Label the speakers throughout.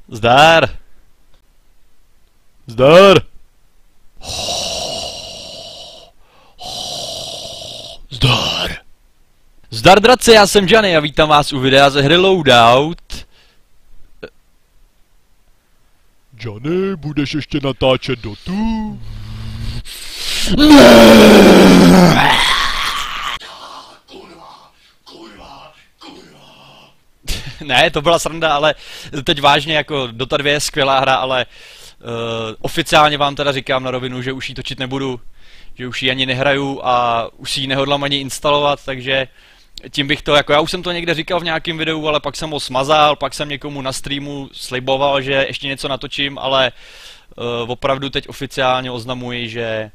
Speaker 1: Zdar! Zdar! Zdar! Zdar draci, já jsem Johnny a vítám vás u videa ze hry Loadout.
Speaker 2: Johnny, budeš ještě natáčet dotu?
Speaker 1: Ne, to byla sranda, ale teď vážně, jako Dota 2 je skvělá hra, ale oficiálně vám teda říkám na rovinu, že už ji točit nebudu, že už ji ani nehraju a už si ji nehodlám ani instalovat, takže tím bych to, jako já už jsem to někde říkal v nějakém videu, ale pak jsem ho smazal, pak jsem někomu na streamu sliboval, že ještě něco natočím, ale opravdu teď oficiálně oznamuji,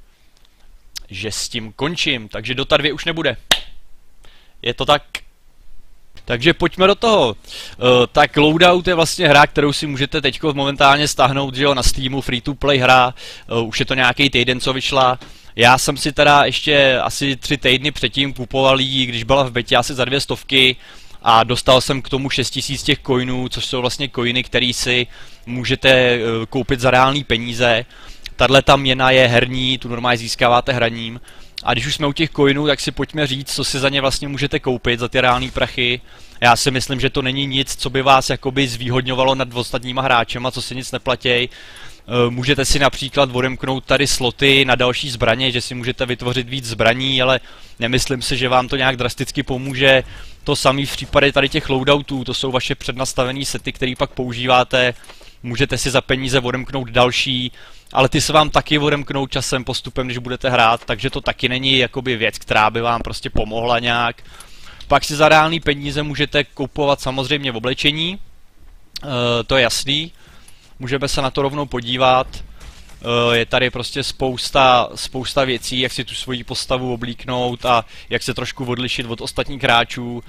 Speaker 1: že s tím končím, takže Dota 2 už nebude. Je to tak. Takže pojďme do toho. Tak Loadout je vlastně hra, kterou si můžete teď momentálně stáhnout, že jo, na Steamu, free to play hra. Už je to nějaký týden, co vyšla. Já jsem si teda ještě asi 3 týdny předtím kupoval jí, když byla v betě asi za 200 a dostal jsem k tomu 6000 těch coinů, což jsou vlastně coiny, které si můžete koupit za reální peníze. Tahle ta měna je herní, tu normálně získáváte hraním. A když už jsme u těch coinů, tak si pojďme říct, co si za ně vlastně můžete koupit, za ty reální prachy. Já si myslím, že to není nic, co by vás jakoby zvýhodňovalo nad ostatníma hráčema, co si nic neplatěj. Můžete si například odemknout tady sloty na další zbraně, že si můžete vytvořit víc zbraní, ale nemyslím si, že vám to nějak drasticky pomůže. To samé v případě tady těch loadoutů, to jsou vaše přednastavené sety, které pak používáte. Můžete si za peníze odemknout další, ale ty se vám taky odemknou časem, postupem, když budete hrát, takže to taky není jakoby věc, která by vám prostě pomohla nějak. Pak si za reální peníze můžete kupovat samozřejmě v oblečení, to je jasný. Můžeme se na to rovnou podívat. Je tady prostě spousta věcí, jak si tu svoji postavu oblíknout a jak se trošku odlišit od ostatních hráčů.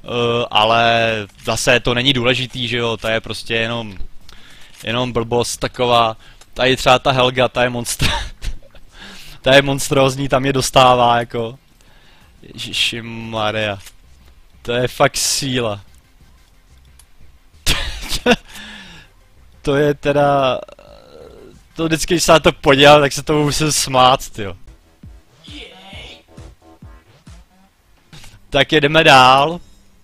Speaker 1: Ale zase to není důležitý, že jo, to je prostě jenom blbost taková. Tady třeba ta Helga, ta je monstrózní, tam je dostává jako. Ježišimaria. To je fakt síla. To je teda... To vždycky, když se na to podíval, tak se tomu musím smát, tyjo. Tak jedeme dál.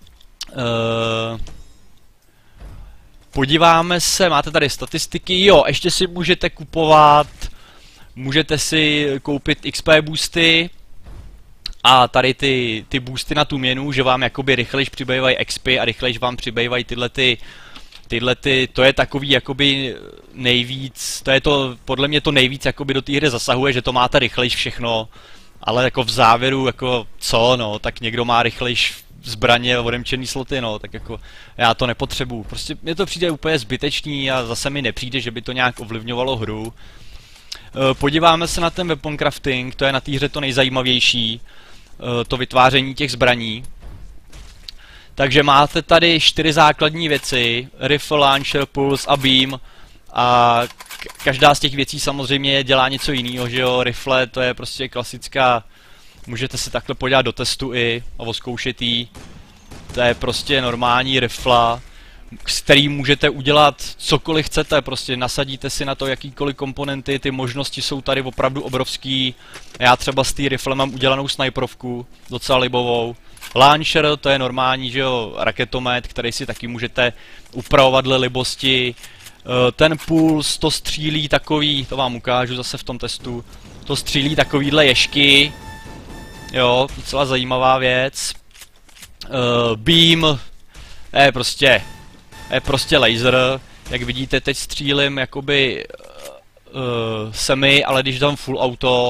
Speaker 1: Podíváme se, máte tady statistiky, jo, ještě si můžete kupovat, můžete si koupit XP boosty a tady ty boosty na tu měnu, že vám jakoby rychlejš přibývají XP a rychlejš vám přibývají tyhle, to je takový jakoby nejvíc, to je to, podle mě to nejvíc jakoby do té hry zasahuje, že to máte rychlejš všechno, ale jako v závěru, jako co, no, tak někdo má rychlejš zbraně, odemčený sloty, no, tak jako já to nepotřebuju. Prostě mně to přijde úplně zbytečný a zase mi nepřijde, že by to nějak ovlivňovalo hru. Podíváme se na ten weapon crafting, to je na té hře to nejzajímavější, to vytváření těch zbraní. Takže máte tady 4 základní věci, rifle, launcher, pulse a beam a každá z těch věcí samozřejmě dělá něco jiného, že jo, rifle to je prostě klasická. Můžete si takhle podívat do testu i a odzkoušet jí. To je prostě normální rifla, s kterým můžete udělat cokoliv chcete, prostě nasadíte si na to jakýkoliv komponenty, ty možnosti jsou tady opravdu obrovský. Já třeba z té rifle mám udělanou snajperovku, docela libovou. Launcher, to je normální, že jo, raketomet, který si taky můžete upravovat dle libosti. Ten puls, to střílí takový, to vám ukážu zase v tom testu, to střílí takovýhle ješky. Jo, docela zajímavá věc. Beam je prostě laser. Jak vidíte, teď střílím jakoby semi, ale když dám full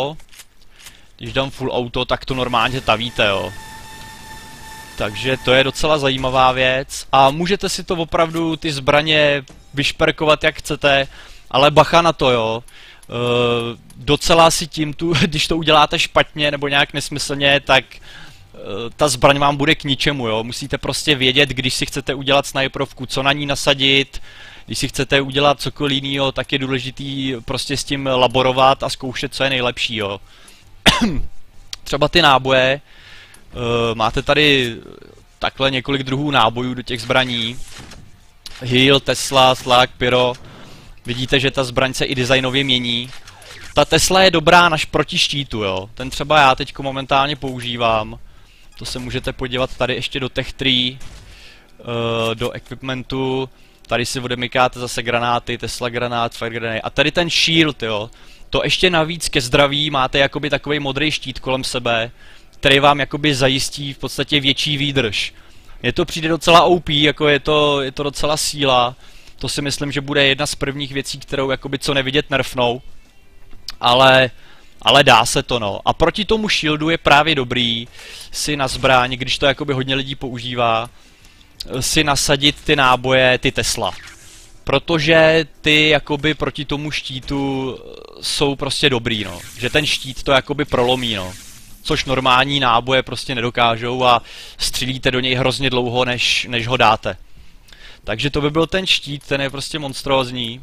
Speaker 1: auto, tak to normálně tavíte, jo. Takže to je docela zajímavá věc. A můžete si to opravdu ty zbraně vyšperkovat jak chcete, ale bacha na to, jo. Docela si tím když to uděláte špatně nebo nějak nesmyslně, tak ta zbraň vám bude k ničemu, jo. Musíte prostě vědět, když si chcete udělat snajperovku, co na ní nasadit. Když si chcete udělat cokoliv jiného, tak je důležitý prostě s tím laborovat a zkoušet, co je nejlepší, jo. Třeba ty náboje. Máte tady takhle několik druhů nábojů do těch zbraní. Heal, Tesla, Slug, Pyro. Vidíte, že ta zbraň se i designově mění. Ta Tesla je dobrá naš proti štítu, jo. Ten třeba já teďko momentálně používám. To se můžete podívat tady ještě do Tech Tree, do equipmentu. Tady si odemykáte zase granáty, Tesla granát, Fire grenade. A tady ten shield, jo. To ještě navíc ke zdraví máte jakoby takový modrý štít kolem sebe, který vám jakoby zajistí v podstatě větší výdrž. Je to přijde docela OP, jako je to docela síla. To si myslím, že bude jedna z prvních věcí, kterou jakoby co nevidět nerfnou. Ale dá se to, no. A proti tomu shieldu je právě dobrý si na zbraň, když to jakoby hodně lidí používá, si nasadit ty náboje, ty Tesla. Protože ty jakoby proti tomu štítu jsou prostě dobrý, no. Že ten štít to jakoby prolomí, no. Což normální náboje prostě nedokážou a střílíte do něj hrozně dlouho, než ho dáte. Takže to by byl ten štít, ten je prostě monstrózní.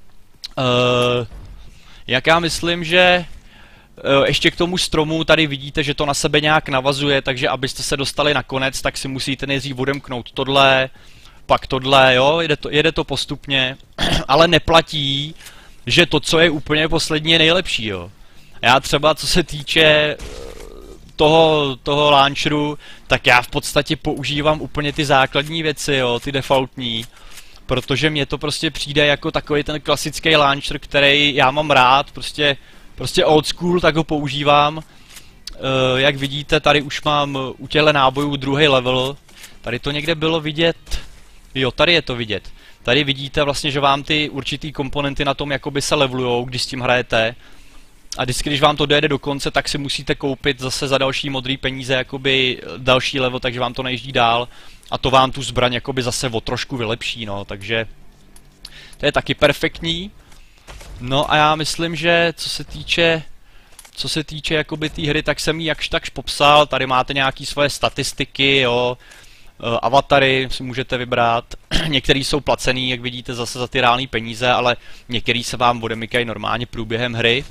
Speaker 1: Jak já myslím, že ještě k tomu stromu tady vidíte, že to na sebe nějak navazuje, takže abyste se dostali na konec, tak si musíte nejdřív odemknout tohle, pak tohle, jo, jede to postupně, ale neplatí, že to, co je úplně poslední, je nejlepší, jo. Já třeba, co se týče toho launcheru, tak já v podstatě používám úplně ty základní věci, jo, ty defaultní, protože mně to prostě přijde jako takový ten klasický launcher, který já mám rád, prostě old school, tak ho používám. Jak vidíte, tady už mám u těchto nábojů druhý level. Tady to někde bylo vidět. Jo, tady je to vidět. Tady vidíte vlastně, že vám ty určitý komponenty na tom jakoby se levelujou, když s tím hrajete. A vždycky, když vám to dojede do konce, tak si musíte koupit zase za další modrý peníze jakoby další level, takže vám to nejezdí dál. A to vám tu zbraň jakoby zase o trošku vylepší, no, takže to je taky perfektní. No a já myslím, že co se týče jakoby té hry, tak jsem ji jakž takž popsal. Tady máte nějaký svoje statistiky, jo, avatary si můžete vybrat. Některý jsou placený, jak vidíte, zase za ty reální peníze, ale některý se vám odemykají normálně průběhem hry.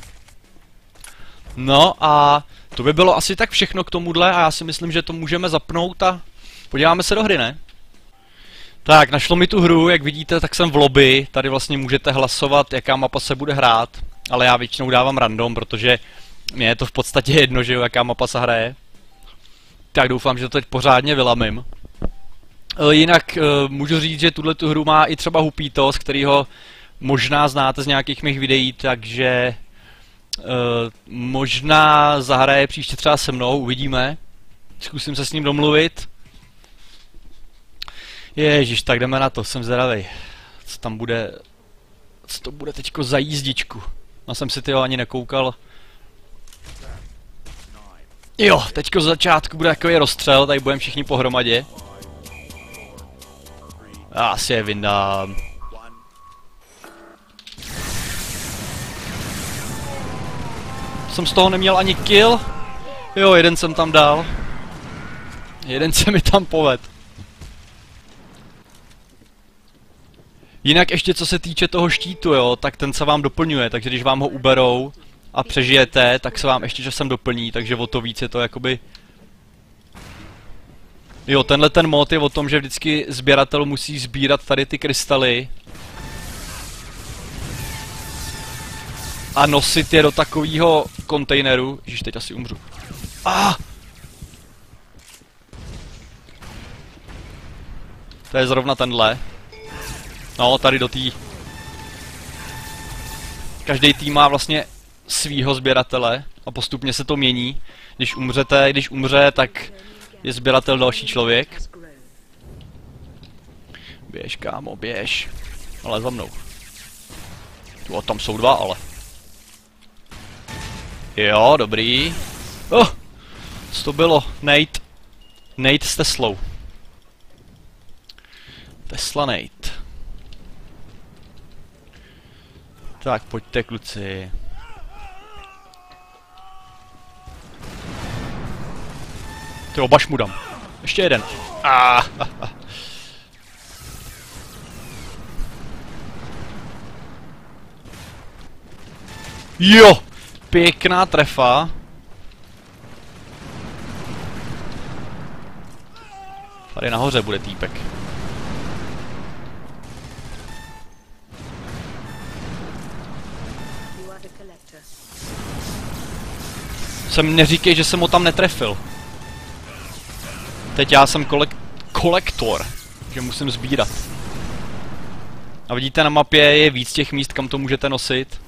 Speaker 1: No a to by bylo asi tak všechno k tomuhle a já si myslím, že to můžeme zapnout a podíváme se do hry, ne? Tak, našlo mi tu hru, jak vidíte, tak jsem v lobby, tady vlastně můžete hlasovat, jaká mapa se bude hrát, ale já většinou dávám random, protože mě je to v podstatě jedno, že jo, jaká mapa se hraje. Tak doufám, že to teď pořádně vylamím. Jinak můžu říct, že tuhle hru má i třeba Hupítos, kterýho možná znáte z nějakých mých videí, takže možná zahraje příště třeba se mnou, uvidíme. Zkusím se s ním domluvit. Ježiš, tak jdeme na to, jsem zvědavej. Co tam bude... Co to bude teďko za jízdičku? No jsem si tyho ani nekoukal. Jo, teďko z začátku bude takový rozstřel, tady budeme všichni pohromadě. Já si je vyndám. Jsem z toho neměl ani kill. Jo, jeden jsem tam dal. Jeden se mi tam poved. Jinak ještě co se týče toho štítu, jo, tak ten se vám doplňuje, takže když vám ho uberou a přežijete, tak se vám ještě časem doplní, takže o to víc je to jakoby... Jo, tenhle ten mod je o tom, že vždycky sběratel musí sbírat tady ty krystaly a nosit je do takového kontejneru. Ježiš, teď asi umřu. To je zrovna tenhle. No, tady do té... Každý tým má vlastně svýho sběratele a postupně se to mění. Když umře, tak je sběratel další člověk. Běž, kámo, běž. Ale za mnou. Jo, tam jsou dva, ale. Jo, dobrý. Co to bylo? Nate. Nate s Teslou. Tesla Nate. Tak, pojďte, kluci. Ty obaž mu dám. Ještě jeden. Jo! Pěkná trefa. Tady nahoře bude týpek. Jsem neříkej, že jsem ho tam netrefil. Teď já jsem kolektor, že musím sbírat. A vidíte, na mapě je víc těch míst, kam to můžete nosit.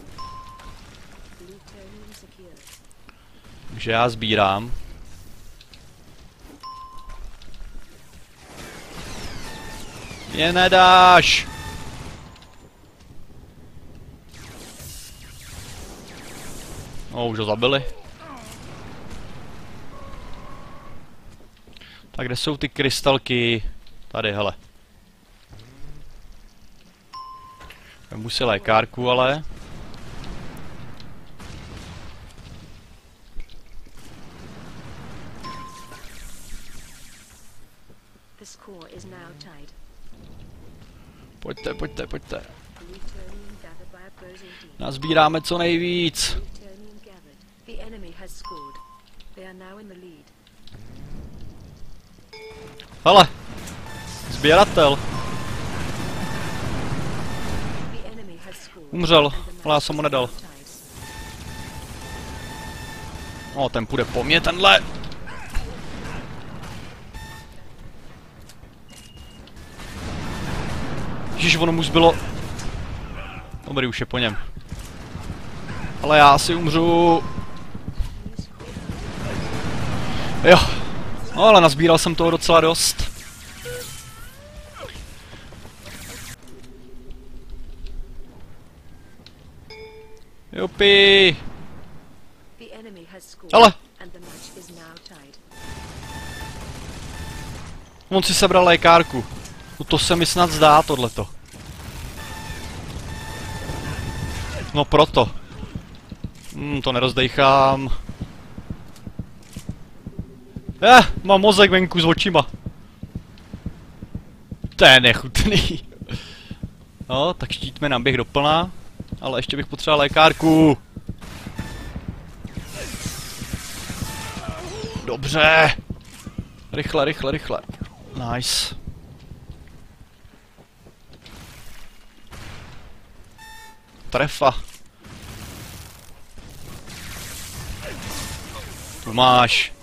Speaker 1: Takže já sbírám. Mě nedáš! No, už ho zabili. Tak kde jsou ty krystalky? Tady, hele. Vemu si lékárku, ale. Pojďte, pojďte, pojďte. Nazbíráme co nejvíc. Hele, sběratel. Umřel, ale já jsem mu nedal. O, ten půjde po mně, tenhle. Ježiš, ono mu zbylo. Dobrý, už je po něm. Ale já asi umřu. Jo. No, ale nazbíral jsem toho docela dost. Jupi. Ale. On si sebral lékárku. No to se mi snad zdá, tohleto. No proto. To nerozdejchám. Mám mozek venku s očima. To je nechutný. No, tak štítme nám běh doplná. Ale ještě bych potřeboval lékárku. Dobře. Rychle, rychle, rychle. Nice. Trefa. Tu máš.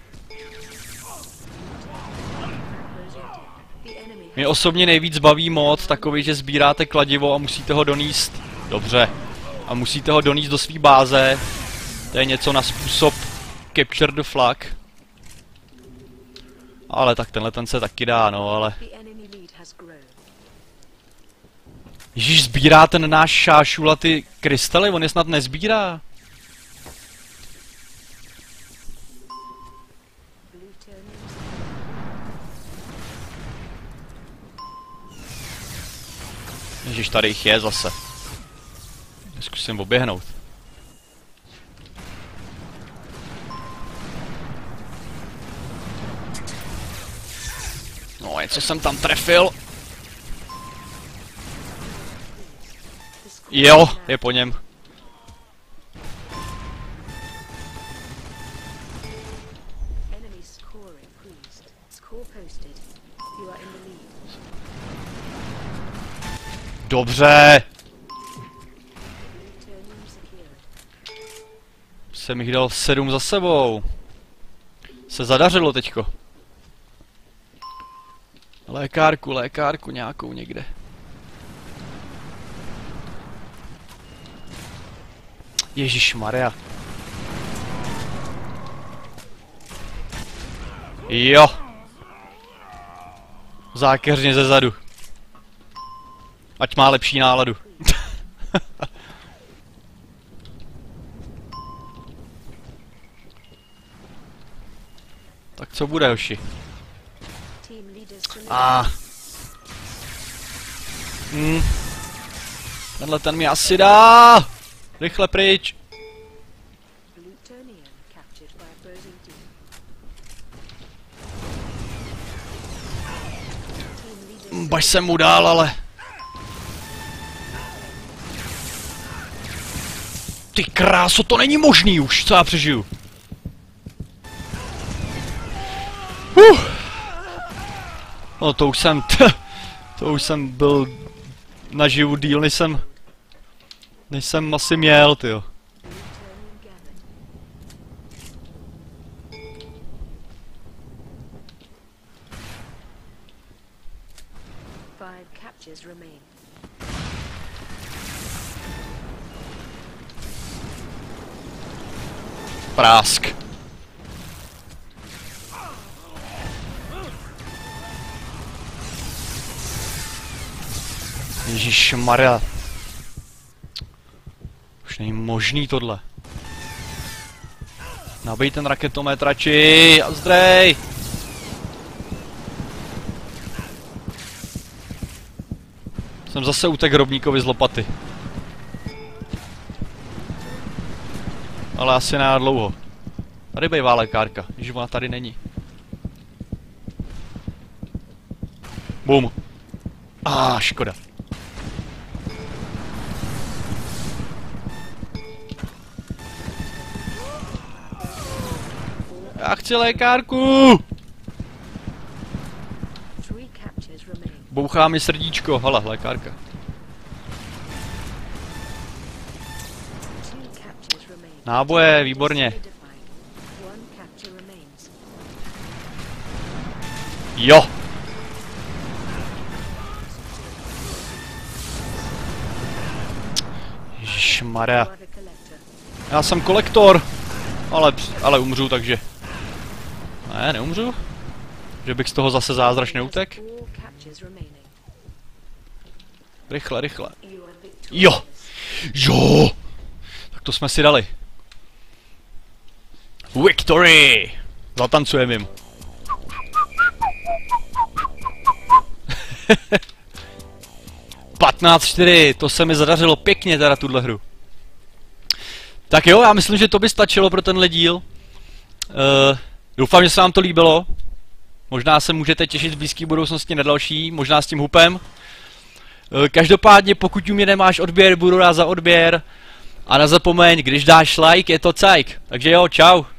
Speaker 1: Mě osobně nejvíc baví mod takový, že sbíráte kladivo a musíte ho donést. Dobře. A musíte ho donést do své báze. To je něco na způsob Capture the Flag. Ale tak tenhle ten se taky dá, no, ale... Ježíš, sbírá ten náš šášula ty krystaly? On je snad nezbírá. Ježíš, tady jich je zase. Zkusím oběhnout. No, něco jsem tam trefil. Jo, je po něm. Dobře. Jsem jich dal 7 za sebou. Se zadařilo teďko. Lékárku nějakou někde. Ježišmarja. Jo. Zákeřně ze zadu. Ať má lepší náladu. Tak co bude, hoši? Tenhle ten mi asi dá. Rychle pryč. Baž jsem mu dál, ale... Ty kráso, to není možný už, co já přežiju. No to už jsem... To už jsem byl naživu díl, než jsem asi měl, tyjo.
Speaker 3: captures remain.
Speaker 1: Prásk. Ježišmarja. Už není možný tohle. Nabij ten raketomet radši a zdrej. Jsem zase utek hrobníkovi z lopaty. Ale asi ne dlouho. Tady bývá lékárka, když ona tady není. Bum. Škoda. Já chci lékárku!
Speaker 3: Three captures remain.
Speaker 1: Bouchá mi srdíčko, hala, lékárka.
Speaker 3: Two captures remain.
Speaker 1: Náboje, výborně.
Speaker 3: Solidified. One capture remains.
Speaker 1: Jo! Ježišmarja.
Speaker 3: You are the collector.
Speaker 1: Já jsem kolektor. Ale umřu, takže... Ne, neumřu. Že bych z toho zase zázračně utek.
Speaker 3: All captures remaining.
Speaker 1: Rychle, rychle.
Speaker 3: You are victorious.
Speaker 1: Jo! Jo! Tak to jsme si dali. Victory! Zatancujeme jim. (15:4) To se mi zadařilo pěkně teda tuhle hru. Tak jo, já myslím, že to by stačilo pro tenhle díl. Doufám, že se vám to líbilo. Možná se můžete těšit v blízké budoucnosti na další, možná s tím hupem. Každopádně, pokud u mě nemáš odběr, budu rád za odběr. A nezapomeň, když dáš like, je to cajk. Takže jo, čau.